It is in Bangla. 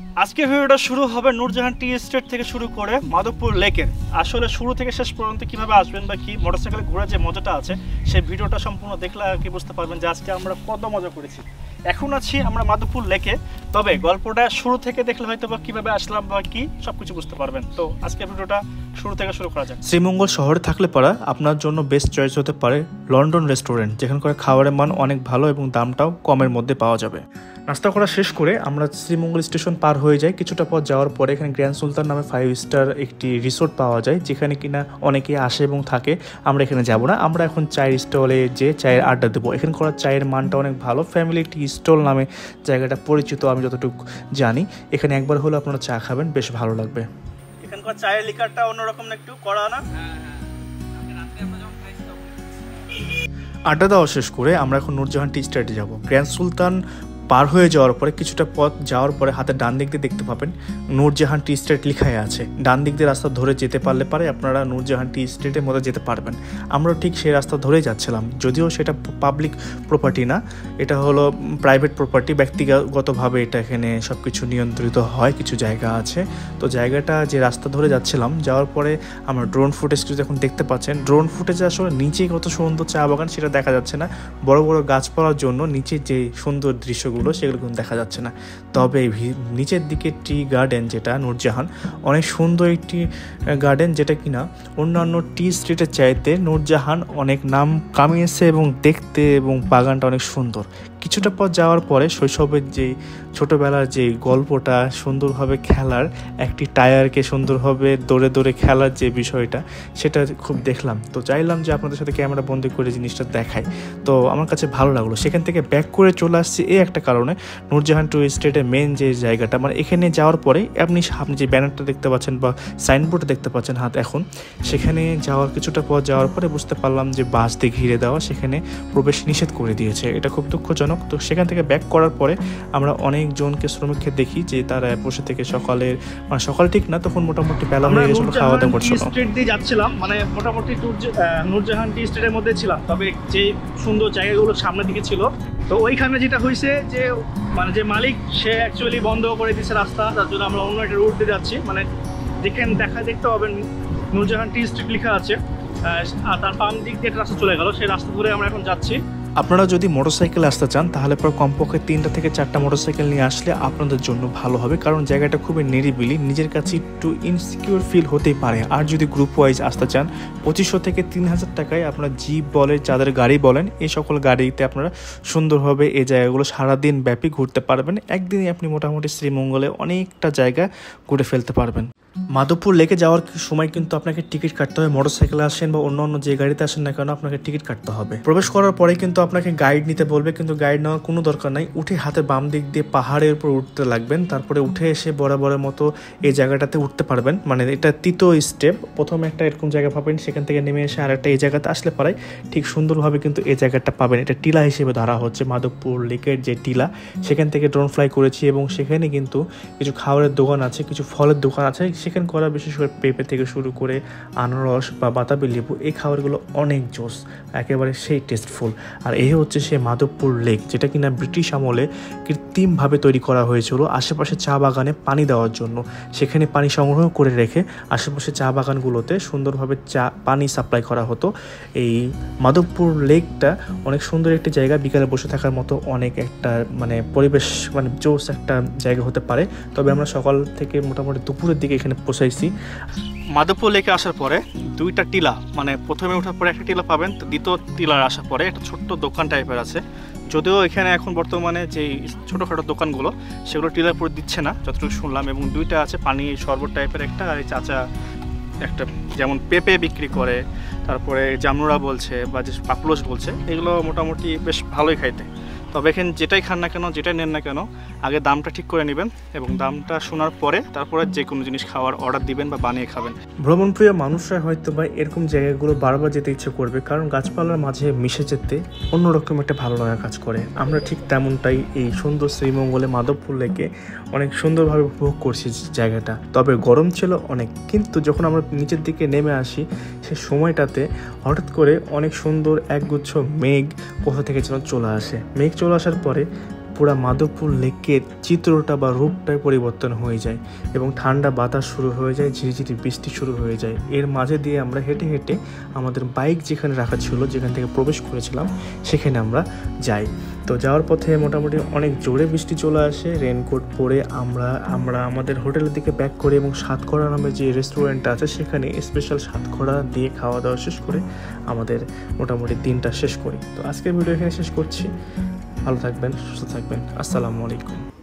আজকে ভিডিওটা শুরু হবে নূরজাহান টি এস্টেট থেকে শুরু করে মাধবপুর লেকের। আসলে শুরু থেকে শেষ পর্যন্ত কিভাবে আসবেন বা কি মোটরসাইকেলে ঘোরার যে মজাটা আছে সেই ভিডিওটা সম্পূর্ণ দেখলে আর কি বুঝতে পারবেন যে আজকে আমরা কত মজা করেছি। এখন আছি আমরা মাধবপুর লেকে, তবে গল্পটা শুরু থেকে দেখলে হয়তো বা কীভাবে আসলাম বা কি সবকিছু বুঝতে পারবেন। তো আজকে ভিডিওটা শুরু থেকে শুরু করা যাক। শ্রীমঙ্গল শহরে থাকলে পরা আপনার জন্য বেস্ট চয়েস হতে পারে লন্ডন রেস্টুরেন্ট, যেখানকার খাবারের মান অনেক ভালো এবং দামটাও কমের মধ্যে পাওয়া যাবে। নাস্তা করা শেষ করে আমরা শ্রীমঙ্গল স্টেশন পার হয়ে যাই। কিছুটা পথ যাওয়ার পরে এখানে গ্র্যান্ড সুলতান নামে 5 স্টার একটি রিসোর্ট পাওয়া যায়, যেখানে কিনা অনেকে আসে এবং থাকে। আমরা এখানে যাব না, আমরা এখন চায়ের স্টলে যে চায়ের আড্ডা দেবো। এখানে করা চায়ের মানটা অনেক ভালো। ফ্যামিলি টি স্টল নামে জায়গাটা পরিচিত, আমি যতটুকু জানি। এখানে একবার হলে আপনারা চা খাবেন, বেশ ভালো লাগবে। এখানকার চায়ের লিকারটা অন্যরকম একটু করা না। আড্ডা দেওয়া শেষ করে আমরা এখন নূরজাহান টি স্টেটে যাব। গ্র্যান্ড সুলতান পার হয়ে যাওয়ার পরে কিছুটা পথ যাওয়ার পরে হাতে ডান দিক দিয়ে দেখতে পাবেন নূরজাহান টি স্টেট লেখাই আছে। ডান দিক দিয়ে রাস্তা ধরে যেতে পারলে আপনারা নূরজাহান টি স্টেটের মধ্যে যেতে পারবেন। আমরা ঠিক সেই রাস্তা ধরেই যাচ্ছিলাম, যদিও সেটা পাবলিক প্রপার্টি না, এটা হলো প্রাইভেট প্রপার্টি। ব্যক্তিগতভাবে এটা এখানে সব কিছু নিয়ন্ত্রিত হয়, কিছু জায়গা আছে। তো জায়গাটা যে রাস্তা ধরে যাচ্ছিলাম, যাওয়ার পরে আমরা ড্রোন ফুটেজ কিছু এখন দেখতে পাচ্ছেন। ড্রোন ফুটেজে আসলে নিচে কত সুন্দর চা বাগান সেটা দেখা যাচ্ছে না, বড় বড় গাছপালার জন্য নিচে যে সুন্দর দৃশ্যগুলো সেগুলো কিন্তু দেখা যাচ্ছে না। তবে নিচের দিকে টি গার্ডেন, যেটা নূরজাহান অনেক সুন্দর একটি গার্ডেন, যেটা কিনা অন্যান্য টি স্ট্রিটের চাইতে নূরজাহান অনেক নাম কামিয়েছে এবং দেখতে এবং বাগানটা অনেক সুন্দর। কিছুটা পথ যাওয়ার পরে শৈশবের যে ছোটোবেলার যে গল্পটা, সুন্দরভাবে খেলার একটি টায়ারকে সুন্দরভাবে দৌড়ে দৌড়ে খেলার যে বিষয়টা, সেটা খুব দেখলাম। তো চাইলাম যে আপনাদের সাথে ক্যামেরা বন্দি করে জিনিসটা দেখাই। তো আমার কাছে ভালো লাগলো। সেখান থেকে ব্যাক করে চলে আসছি এই একটা কারণে, নূরজাহান টু স্টেটের মেন যে জায়গাটা, মানে এখানে যাওয়ার পরে আপনি যে ব্যানারটা দেখতে পাচ্ছেন বা সাইনবোর্ড দেখতে পাচ্ছেন হাত এখন, সেখানে যাওয়ার কিছুটা পথ যাওয়ার পরে বুঝতে পারলাম যে বাস দিয়ে ঘিরে দেওয়া, সেখানে প্রবেশ নিষেধ করে দিয়েছে। এটা খুব দুঃখজনক। তো সেখান থেকে ব্যাক করার পরে আমরা অনেকজনকে শ্রমিককে দেখি যে তারা বসে থেকে সকালের, মানে সকাল ঠিক না, তখন মোটামুটি বেলা হয়ে গেছিল, খাওয়া দাওয়া করছিল। স্ট্রিট দিয়ে যাচ্ছিলাম, মানে মোটামুটি নূরজাহান টি স্টেটের মধ্যে ছিলাম, তবে যে সুন্দর জায়গাগুলো সামনের দিকে ছিল। তো ওইখানে যেটা হয়েছে যে মানে যে মালিক সে অ্যাকচুয়ালি বন্ধ করে দিয়েছে রাস্তা, তার জন্য আমরা অন্য একটা রুট দিয়ে যাচ্ছি। মানে দেখতে পাবেন নূরজাহান টি স্ট্রিট লেখা আছে, আর তার বাম দিক দিয়ে একটা রাস্তা চলে গেল, সেই রাস্তা ধরে আমরা এখন যাচ্ছি। আপনারা যদি মোটরসাইকেল আসতে চান তাহলে পর কমপক্ষে 3টা থেকে 4টা মোটরসাইকেল নিয়ে আসলে আপনাদের জন্য ভালো হবে, কারণ জায়গাটা খুবই নিরিবিলি, নিজের কাছে একটু ইনসিকিউর ফিল হতেই পারে। আর যদি গ্রুপ ওয়াইজ আসতে চান 2500 থেকে 3000 টাকায় আপনারা জিপ বলেন, যাদের গাড়ি বলেন, এই সকল গাড়িতে আপনারা সুন্দরভাবে এই জায়গাগুলো সারাদিন ব্যাপী ঘুরতে পারবেন। একদিনে আপনি মোটামুটি শ্রীমঙ্গলে অনেকটা জায়গা ঘুরে ফেলতে পারবেন। মাধবপুর লেকে যাওয়ার সময় কিন্তু আপনাকে টিকিট কাটতে হবে। মোটরসাইকেলে আসেন বা অন্য যে গাড়িতে আসেন না কেন, আপনাকে টিকিট কাটতে হবে। প্রবেশ করার পরে কিন্তু আপনাকে গাইড নিতে বলবে, কিন্তু গাইড নেওয়ার কোনো দরকার নাই। উঠে হাতে বাম দিক দিয়ে পাহাড়ের উপর উঠতে লাগবেন, তারপরে উঠে এসে বরাবরের মতো এই জায়গাটাতে উঠতে পারবেন। মানে এটা 3য় স্টেপ। প্রথমে একটা এরকম জায়গা পাবেন, সেখান থেকে নেমে এসে আর একটা এই জায়গাতে আসলে পারে ঠিক সুন্দরভাবে কিন্তু এই জায়গাটা পাবেন। এটা টিলা হিসেবে ধরা হচ্ছে, মাধবপুর লেকের যে টিলা, সেখান থেকে ড্রোন ফ্লাই করেছি এবং সেখানে কিন্তু কিছু খাবারের দোকান আছে, কিছু ফলের দোকান আছে। সেখানে করা বিশেষ করে পেঁপে থেকে শুরু করে আনারস বা বাতাবি লেবু, এই খাবারগুলো অনেক জোস, একেবারে সেই টেস্টফুল। আর এই হচ্ছে সে মাধবপুর লেক, যেটা কিনা ব্রিটিশ আমলে কৃত্রিমভাবে তৈরি করা হয়েছিল আশেপাশে চা বাগানে পানি দেওয়ার জন্য। সেখানে পানি সংগ্রহ করে রেখে আশেপাশে চা বাগানগুলোতে সুন্দরভাবে পানি সাপ্লাই করা হতো। এই মাধবপুর লেকটা অনেক সুন্দর একটি জায়গা, বিকালে বসে থাকার মতো অনেক একটা মানে পরিবেশ, মানে জোস একটা জায়গা হতে পারে। তবে আমরা সকাল থেকে মোটামুটি দুপুরের দিকে এখানে পৌঁছাইছি। মাধবপুর লেকে আসার পরে 2টা টিলা, মানে প্রথমে ওঠার পরে একটা টিলা পাবেন, দ্বিতীয় টিলার আসার পরে একটা ছোট্ট দোকান টাইপের আছে। যদিও এখানে এখন বর্তমানে যে ছোটোখাটো দোকানগুলো সেগুলো টিলার উপর দিচ্ছে না যতটুকু শুনলাম, এবং 2টা আছে পানি শরবত টাইপের একটা, আর এই চাচা একটা যেমন পেঁপে বিক্রি করে, তারপরে জামনুরা বলছে বা যে পাপলস বলছে, এগুলো মোটামুটি বেশ ভালোই খাইতে। তবে এখানে যেটাই খান না কেন, যেটাই নেন না কেন, আগে দামটা ঠিক করে নেবেন এবং দামটা শোনার পরে তারপরে যে কোনো জিনিস খাওয়ার অর্ডার দিবেন বা বানিয়ে খাবেন। ভ্রমণপ্রিয় মানুষরা হয়তো বা এরকম জায়গাগুলো বারবার যেতে ইচ্ছে করবে, কারণ গাছপালার মাঝে মিশে যেতে অন্যরকম একটা ভালো লাগা কাজ করে। আমরা ঠিক তেমনটাই এই সুন্দর শ্রীমঙ্গলে মাধবপুর লেকে অনেক সুন্দরভাবে উপভোগ করছি জায়গাটা। তবে গরম ছিল অনেক, কিন্তু যখন আমরা নিচের দিকে নেমে আসি সে সময়টাতে হঠাৎ করে অনেক সুন্দর একগুচ্ছ মেঘ কোথা থেকে যেন চলে আসে। মেঘ চলে আসার পরে পুরা মাধবপুর লেকের চিত্রটা বা রূপটাই পরিবর্তন হয়ে যায় এবং ঠান্ডা বাতাস শুরু হয়ে যায়, ঝিরিঝিরি বৃষ্টি শুরু হয়ে যায়। এর মাঝে দিয়ে আমরা হেঁটে হেঁটে আমাদের বাইক যেখানে রাখা ছিল, যেখান থেকে প্রবেশ করেছিলাম, সেখানে আমরা যাই। তো যাওয়ার পথে মোটামুটি অনেক জোরে বৃষ্টি চলে আসে। রেনকোট পরে আমরা আমাদের হোটেলের দিকে ব্যাক করি এবং সাতখরা নামে যে রেস্টুরেন্টটা আছে সেখানে স্পেশাল সাতখরা দিয়ে খাওয়া দাওয়া শেষ করে আমাদের মোটামুটি দিনটা শেষ করি। তো আজকের ভিডিও এখানে শেষ করছি। ভালো থাকবেন, সুস্থ থাকবেন। আসসালামু আলাইকুম।